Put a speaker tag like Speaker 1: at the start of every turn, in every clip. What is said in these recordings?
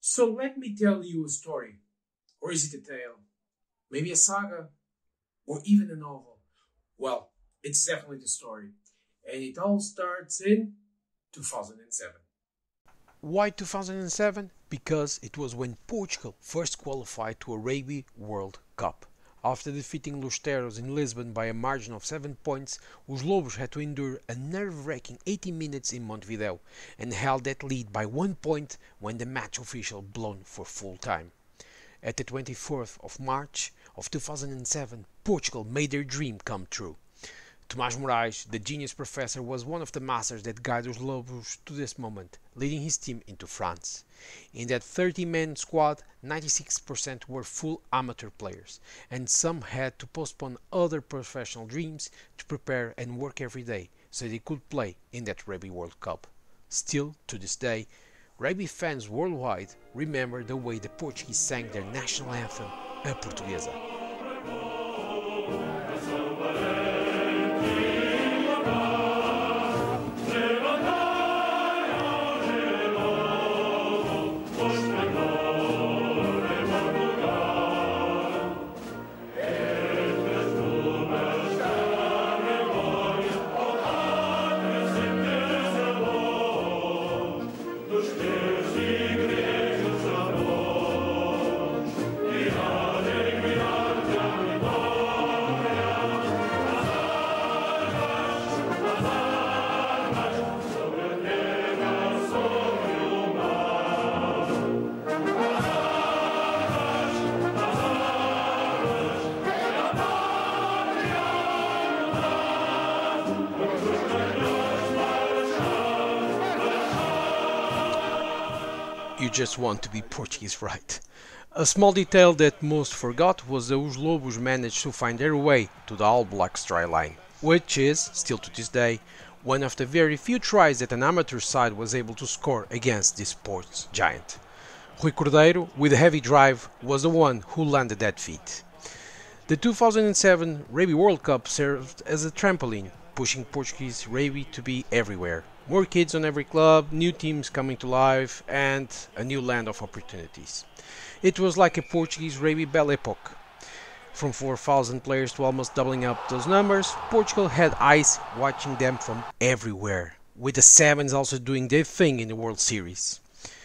Speaker 1: So let me tell you a story. Or is it a tale? Maybe a saga? Or even a novel? Well, it's definitely the story. And it all starts in 2007.
Speaker 2: Why 2007? Because it was when Portugal first qualified to a Rugby World Cup. After defeating Luís in Lisbon by a margin of 7 points, os Lobos had to endure a nerve-wracking 80 minutes in Montevideo and held that lead by 1 point when the match official blown for full time. At the 24th of March of 2007, Portugal made their dream come true. Tomás Moraes, the genius professor, was one of the masters that guided os Lobos to this moment, leading his team into France. In that 30-man squad, 96% were full amateur players, and some had to postpone other professional dreams to prepare and work every day so they could play in that Rugby World Cup. Still, to this day, rugby fans worldwide remember the way the Portuguese sang their national anthem, a Portuguesa. You just want to be Portuguese, right? A small detail that most forgot was that os Lobos managed to find their way to the All Blacks try line, which is, still to this day, one of the very few tries that an amateur side was able to score against this sports giant. Rui Cordeiro, with a heavy drive, was the one who landed that feat. The 2007 Rugby World Cup served as a trampoline, pushing Portuguese rugby to be everywhere. More kids on every club, new teams coming to life, and a new land of opportunities. It was like a Portuguese rugby belle epoque. From 4,000 players to almost doubling up those numbers, Portugal had eyes watching them from everywhere, with the Sevens also doing their thing in the World Series.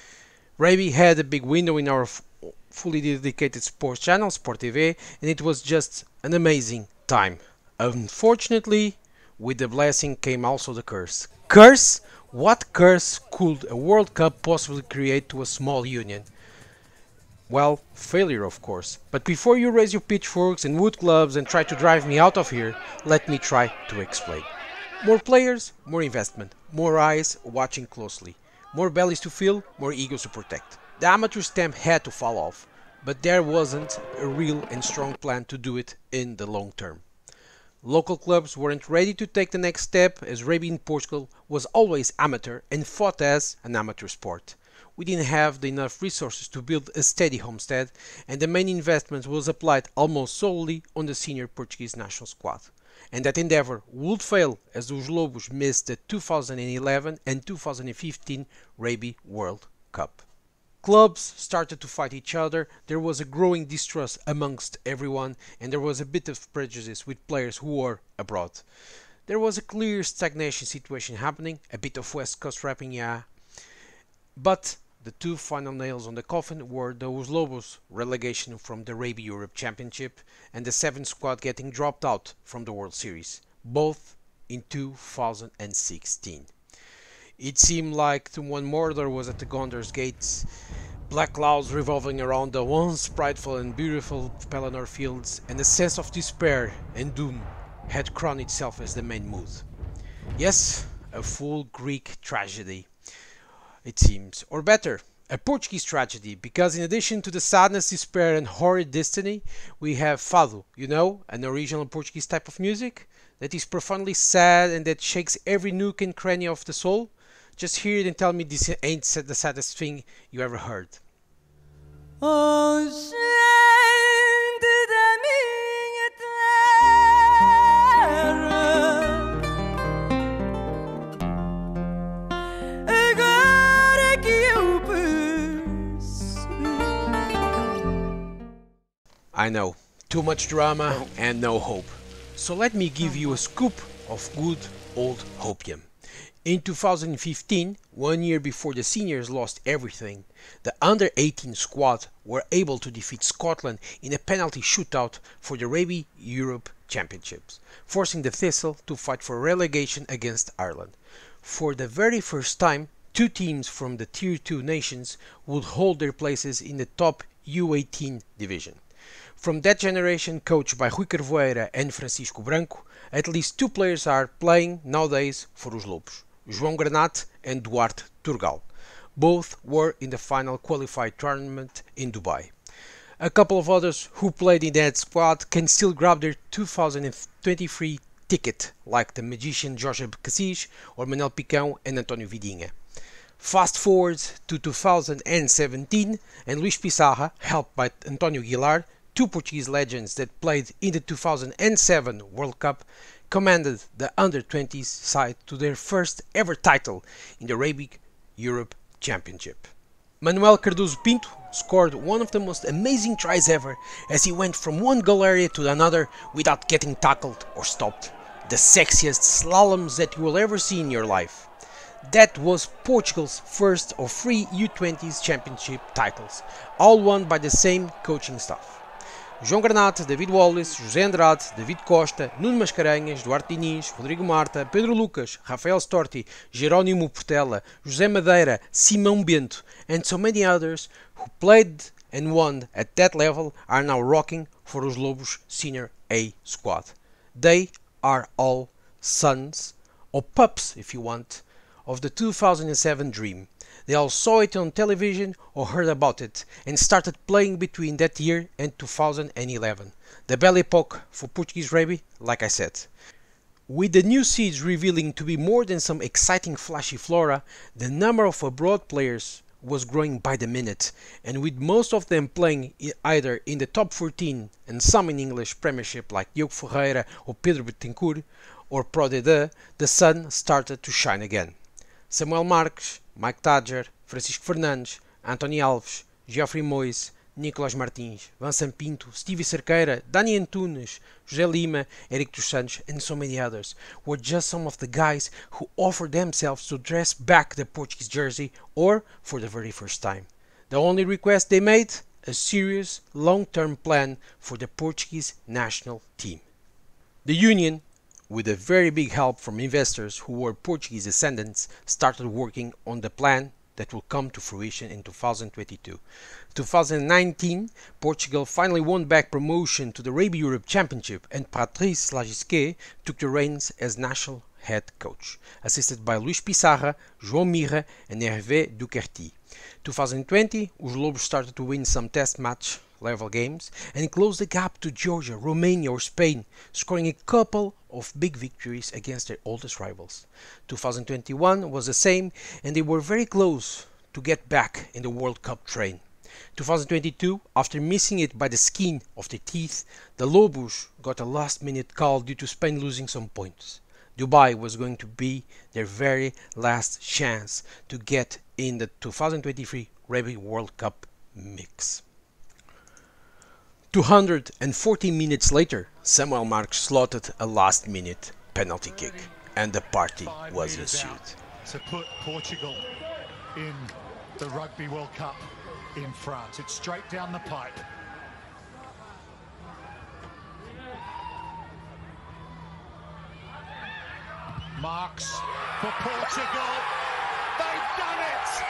Speaker 2: Rugby had a big window in our fully dedicated sports channel, Sport TV, and it was just an amazing time. Unfortunately, with the blessing came also the curse. Curse? What curse could a World Cup possibly create to a small union? Well, failure of course. But before you raise your pitchforks and wood clubs and try to drive me out of here, let me try to explain. More players, more investment, more eyes watching closely, more bellies to fill, more egos to protect. The amateur stamp had to fall off, but there wasn't a real and strong plan to do it in the long term. Local clubs weren't ready to take the next step, as rugby in Portugal was always amateur and fought as an amateur sport. We didn't have enough resources to build a steady homestead, and the main investment was applied almost solely on the senior Portuguese national squad. And that endeavour would fail as os Lobos missed the 2011 and 2015 Rugby World Cup. Clubs started to fight each other, there was a growing distrust amongst everyone, and there was a bit of prejudice with players who were abroad. There was a clear stagnation situation happening, a bit of West Coast rapping, yeah. But the two final nails on the coffin were those Lobos relegation from the Rugby Europe Championship and the 7th squad getting dropped out from the World Series, both in 2016. It seemed like one murder was at the Gondor's gates, black clouds revolving around the once prideful and beautiful Peleteiro fields, and a sense of despair and doom had crowned itself as the main mood. Yes, a full Greek tragedy, it seems, or better, a Portuguese tragedy, because in addition to the sadness, despair and horrid destiny, we have fado, you know, an original Portuguese type of music that is profoundly sad and that shakes every nook and cranny of the soul. Just hear it and tell me this ain't the saddest thing you ever heard.
Speaker 3: Oh, gente da minha terra, agora que eu
Speaker 2: I know, too much drama and no hope. So let me give you a scoop of good old hopium. In 2015, 1 year before the seniors lost everything, the under-18 squad were able to defeat Scotland in a penalty shootout for the Rugby Europe Championships, forcing the Thistle to fight for relegation against Ireland. For the very first time, two teams from the Tier 2 nations would hold their places in the top U18 division. From that generation, coached by Rui Carvoeira and Francisco Branco, at least two players are playing nowadays for os Lobos, João Granate and Duarte Turgal. Both were in the final qualified tournament in Dubai. A couple of others who played in that squad can still grab their 2023 ticket, like the magician Jorge Cassis or Manuel Picão and António Vidinha. Fast forward to 2017 and Luís Pissarra, helped by António Guilar, two Portuguese legends that played in the 2007 World Cup, commanded the under-20s side to their first ever title in the Rugby Europe Championship. Manuel Cardoso Pinto scored one of the most amazing tries ever as he went from one goal area to another without getting tackled or stopped. The sexiest slaloms that you will ever see in your life. That was Portugal's first of 3 U20s championship titles, all won by the same coaching staff. João Granate, David Wallace, José Andrade, David Costa, Nuno Mascarenhas, Duarte Diniz, Rodrigo Marta, Pedro Lucas, Rafael Storti, Jerónimo Portela, José Madeira, Simão Bento, and so many others who played and won at that level are now rocking for os Lobos Senior A squad. They are all sons, or pups if you want, of the 2007 dream. They all saw it on television or heard about it and started playing between that year and 2011. The belle époque for Portuguese rugby, like I said. With the new seeds revealing to be more than some exciting flashy flora, the number of abroad players was growing by the minute, and with most of them playing either in the top 14 and some in English Premiership like Diogo Ferreira or Pedro Betancourt or Pro D2, the sun started to shine again. Samuel Marques, Mike Tadger, Francisco Fernandes, António Alves, Geoffrey Moise, Nicolas Martins, Vincent Pinto, Stevie Cerqueira, Dani Antunes, José Lima, Eric dos Santos, and so many others were just some of the guys who offered themselves to dress back the Portuguese jersey or for the very first time. The only request they made? A serious, long-term plan for the Portuguese national team. The Union, with a very big help from investors who were Portuguese descendants, started working on the plan that will come to fruition in 2022. 2019, Portugal finally won back promotion to the Rugby Europe Championship and Patrice Lagisquet took the reins as national head coach, assisted by Luís Pissarra, João Mirra and Hervé Ducarty. 2020, os Lobos started to win some test match level games and closed the gap to Georgia, Romania or Spain, scoring a couple of big victories against their oldest rivals. 2021 was the same and they were very close to get back in the World Cup train. 2022, after missing it by the skin of their teeth, the Lobos got a last-minute call due to Spain losing some points. Dubai was going to be their very last chance to get in the 2023 Rugby World Cup mix. 240 minutes later, Samuel Marques slotted a last-minute penalty kick, and the party was ensued.
Speaker 4: To put Portugal in the Rugby World Cup in France. It's straight down the pipe. Marques for Portugal. They've done it!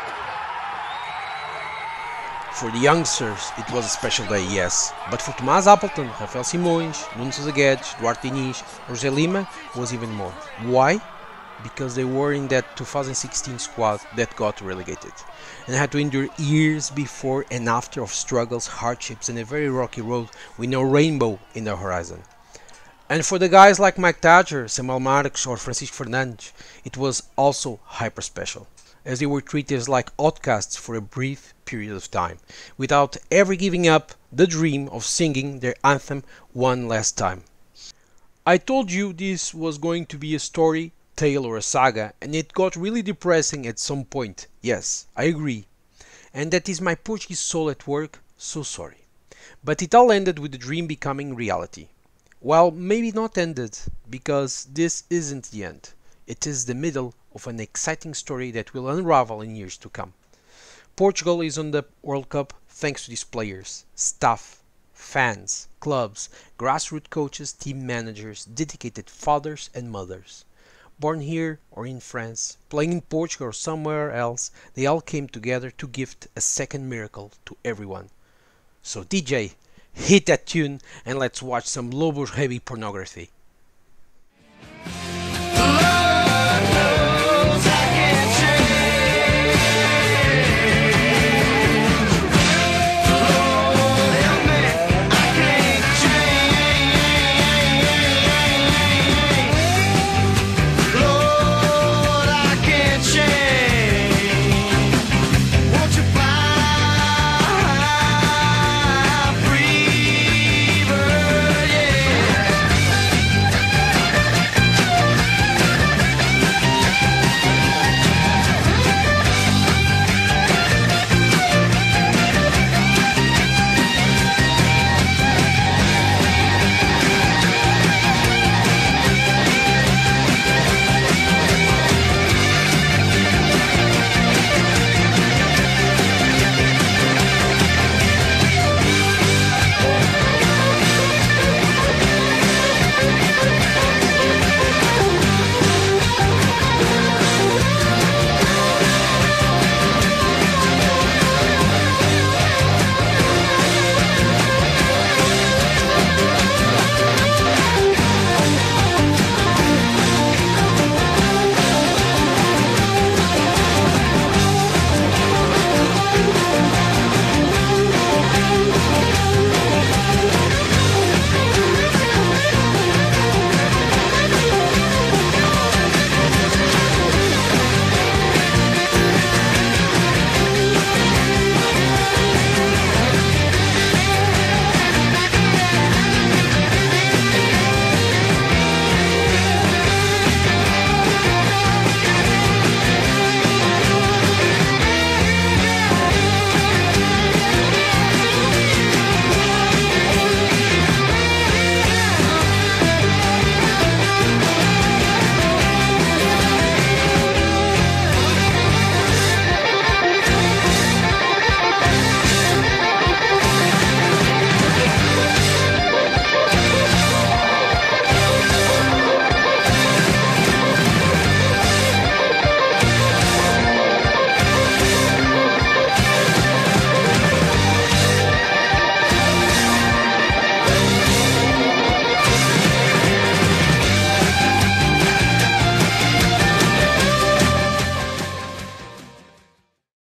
Speaker 2: For the youngsters, it was a special day, yes, but for Tomás Appleton, Rafael Simões, Nuno Sousa Guedes, Duarte Diniz, José Lima was even more. Why? Because they were in that 2016 squad that got relegated and had to endure years before and after of struggles, hardships and a very rocky road with no rainbow in the horizon. And for the guys like Mike Tadger, Samuel Marques or Francisco Fernandes, it was also hyper special, as they were treated like outcasts for a brief period of time, without ever giving up the dream of singing their anthem one last time. I told you this was going to be a story, tale or a saga, and it got really depressing at some point. Yes, I agree. And that is my Portuguese soul at work, so sorry. But it all ended with the dream becoming reality. Well, maybe not ended, because this isn't the end. It is the middle of an exciting story that will unravel in years to come. Portugal is on the World Cup thanks to these players, staff, fans, clubs, grassroots coaches, team managers, dedicated fathers and mothers. Born here or in France, playing in Portugal or somewhere else, they all came together to gift a second miracle to everyone. So DJ, hit that tune and let's watch some Lobos heavy pornography.